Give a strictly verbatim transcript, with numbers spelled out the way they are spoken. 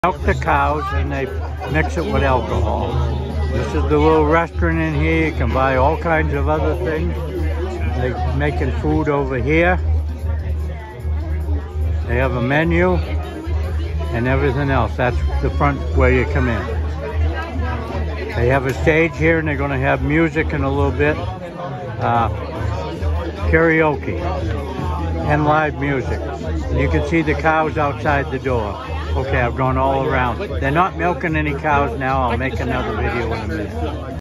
Milk the cows and they mix it with alcohol. This is the little restaurant in here. You can buy all kinds of other things. They're making food over here. They have a menu and everything else. That's the front where you come in. They have a stage here and they're going to have music in a little bit. Uh, karaoke and live music. You can see the cows outside the door. Okay, I've gone all around. They're not milking any cows now. I'll make another video in a minute.